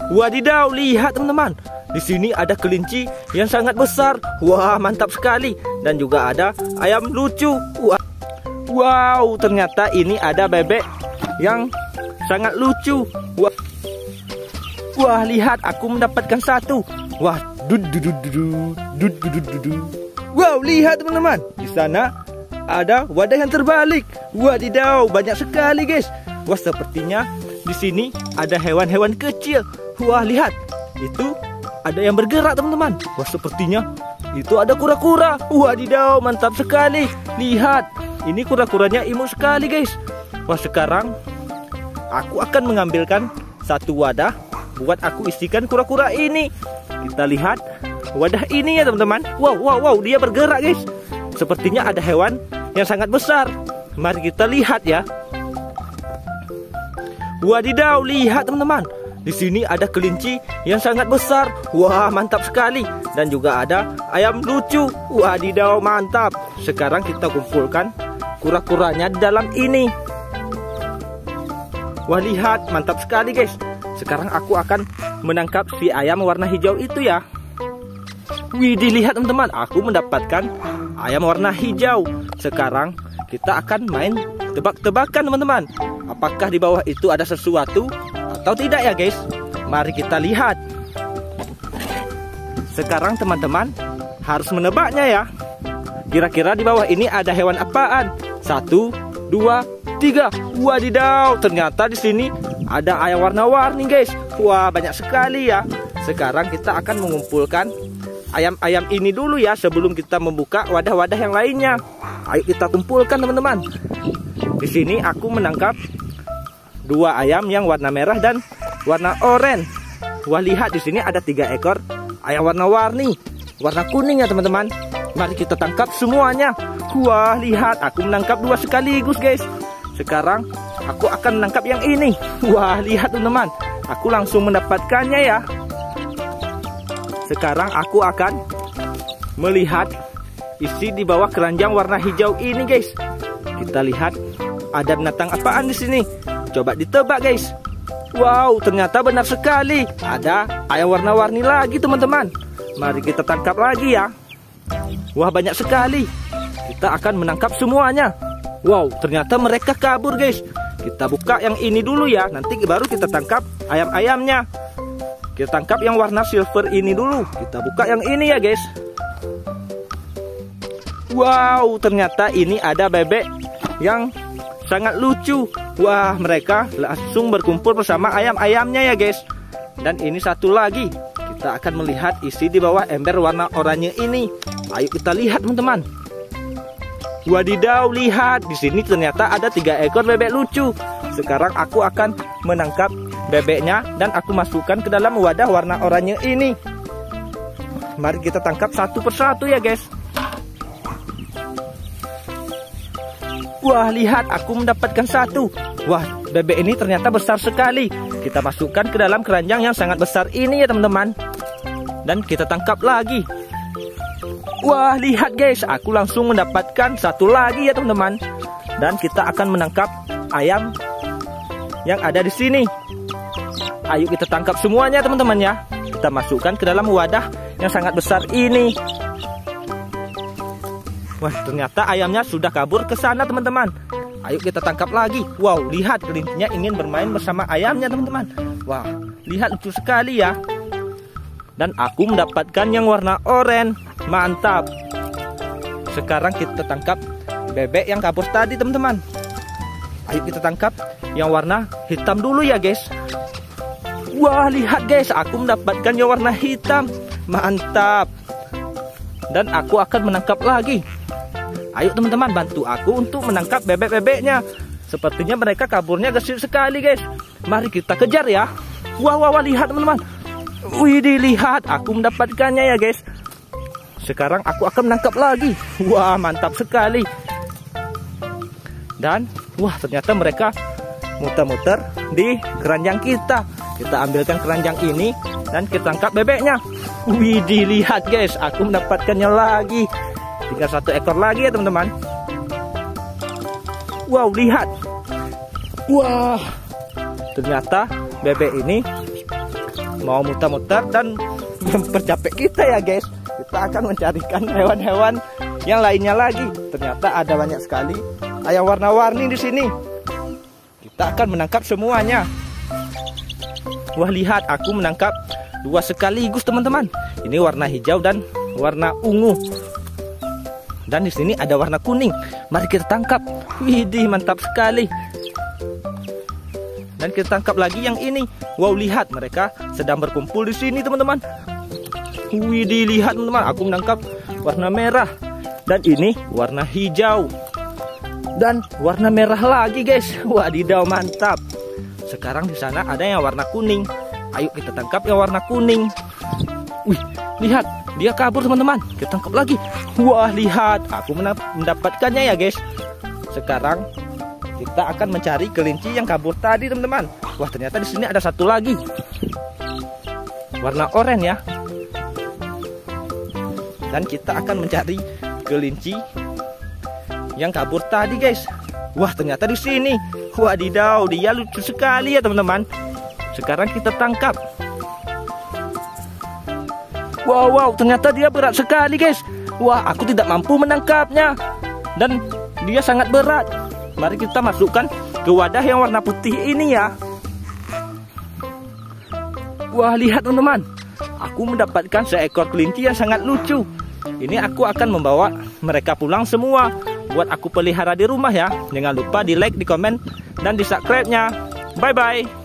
Wadidaw, lihat teman-teman. Di sini ada kelinci yang sangat besar. Wah, mantap sekali. Dan juga ada ayam lucu. Wow, ternyata ini ada bebek yang sangat lucu. Wah, lihat, aku mendapatkan satu. Wah, wow, lihat teman-teman. Di sana ada wadah yang terbalik. Wadidaw, banyak sekali guys. Wah, sepertinya di sini ada hewan-hewan kecil. Wah, lihat, itu ada yang bergerak teman-teman. Wah, sepertinya itu ada kura-kura. Wadidaw, mantap sekali. Lihat, ini kura-kuranya imut sekali guys. Wah, sekarang aku akan mengambilkan satu wadah buat aku isikan kura-kura ini. Kita lihat wadah ini ya teman-teman. Wow, dia bergerak guys. Sepertinya ada hewan yang sangat besar. Mari kita lihat ya. Wadidaw, lihat teman-teman. Di sini ada kelinci yang sangat besar. Wah, mantap sekali. Dan juga ada ayam lucu. Wadidaw, mantap. Sekarang kita kumpulkan kura-kuranya di dalam ini. Wah, lihat, mantap sekali guys. Sekarang aku akan menangkap si ayam warna hijau itu ya. Wih, dilihat teman-teman, aku mendapatkan ayam warna hijau. Sekarang kita akan main tebak-tebakan teman-teman. Apakah di bawah itu ada sesuatu atau tidak ya guys? Mari kita lihat. Sekarang teman-teman harus menebaknya ya. Kira-kira di bawah ini ada hewan apaan? 1, 2, 3. Wadidaw, ternyata di sini ada ayam warna-warni guys. Wah, banyak sekali ya. Sekarang kita akan mengumpulkan ayam-ayam ini dulu ya sebelum kita membuka wadah-wadah yang lainnya. Ayo kita kumpulkan teman-teman. Di sini aku menangkap 2 ayam yang warna merah dan warna oranye. Wah, lihat di sini ada 3 ekor ayam warna-warni, warna kuning ya teman-teman. Mari kita tangkap semuanya. Wah, lihat, aku menangkap 2 sekaligus guys. Sekarang aku akan menangkap yang ini. Wah, lihat teman-teman, aku langsung mendapatkannya ya. Sekarang aku akan melihat isi di bawah keranjang warna hijau ini guys. Kita lihat ada binatang apaan di sini. Coba ditebak guys. Wow, ternyata benar sekali. Ada ayam warna-warni lagi teman-teman. Mari kita tangkap lagi ya. Wah, banyak sekali. Kita akan menangkap semuanya. Wow, ternyata mereka kabur guys. Kita buka yang ini dulu ya. Nanti baru kita tangkap ayam-ayamnya. Kita tangkap yang warna silver ini dulu. Kita buka yang ini ya guys. Wow, ternyata ini ada bebek yang sangat lucu. Wah, mereka langsung berkumpul bersama ayam-ayamnya ya guys. Dan ini satu lagi. Kita akan melihat isi di bawah ember warna oranye ini. Ayo kita lihat teman-teman. Wadidaw, lihat, di sini ternyata ada 3 ekor bebek lucu. Sekarang aku akan menangkap bebeknya dan aku masukkan ke dalam wadah warna oranye ini. Mari kita tangkap satu persatu ya guys. Wah, lihat, aku mendapatkan satu. Wah, bebek ini ternyata besar sekali. Kita masukkan ke dalam keranjang yang sangat besar ini ya teman-teman. Dan kita tangkap lagi. Wah, lihat guys, aku langsung mendapatkan satu lagi ya teman-teman. Dan kita akan menangkap ayam yang ada di sini. Ayo kita tangkap semuanya teman-teman ya. Kita masukkan ke dalam wadah yang sangat besar ini. Wah, ternyata ayamnya sudah kabur ke sana teman-teman. Ayo kita tangkap lagi. Wow, lihat, kelincinya ingin bermain bersama ayamnya teman-teman. Wah, lihat, lucu sekali ya. Dan aku mendapatkan yang warna oranye. Mantap. Sekarang kita tangkap bebek yang kabur tadi teman-teman. Ayo kita tangkap yang warna hitam dulu ya guys. Wah, lihat guys, aku mendapatkan yang warna hitam. Mantap. Dan aku akan menangkap lagi. Ayo teman-teman, bantu aku untuk menangkap bebek-bebeknya. Sepertinya mereka kaburnya gesit sekali guys. Mari kita kejar ya. Wah, lihat teman-teman. Wih, dilihat, aku mendapatkannya ya guys. Sekarang aku akan menangkap lagi. Wah, mantap sekali. Dan wah, ternyata mereka muter-muter di keranjang kita. Kita ambilkan keranjang ini dan kita tangkap bebeknya. Wih, dilihat guys, aku mendapatkannya lagi. Tinggal 1 ekor lagi ya teman-teman. Wow, lihat. Wah, ternyata bebek ini mau muter-muter dan mempercapek kita ya guys. Kita akan mencarikan hewan-hewan yang lainnya lagi. Ternyata ada banyak sekali ayam warna-warni di sini. Kita akan menangkap semuanya. Wah, lihat, aku menangkap 2 sekaligus teman-teman. Ini warna hijau dan warna ungu. Dan di sini ada warna kuning. Mari kita tangkap. Widih, mantap sekali. Dan kita tangkap lagi yang ini. Wow, lihat, mereka sedang berkumpul di sini teman-teman. Widih, lihat teman-teman, aku menangkap warna merah. Dan ini warna hijau. Dan warna merah lagi guys. Wadidaw, mantap. Sekarang di sana ada yang warna kuning. Ayo kita tangkap yang warna kuning. Wih, lihat, dia kabur teman-teman. Kita tangkap lagi. Wah, lihat, aku mendapatkannya ya guys. Sekarang kita akan mencari kelinci yang kabur tadi teman-teman. Wah, ternyata di sini ada satu lagi. Warna oranye ya. Dan kita akan mencari kelinci yang kabur tadi guys. Wah, ternyata di sini. Wadidaw, dia lucu sekali ya teman-teman. Sekarang kita tangkap. Wow, ternyata dia berat sekali guys. Wah, aku tidak mampu menangkapnya. Dan dia sangat berat. Mari kita masukkan ke wadah yang warna putih ini ya. Wah, lihat teman-teman, aku mendapatkan seekor kelinci yang sangat lucu. Ini aku akan membawa mereka pulang semua buat aku pelihara di rumah ya. Jangan lupa di like, di komen, dan di subscribe-nya. Bye-bye.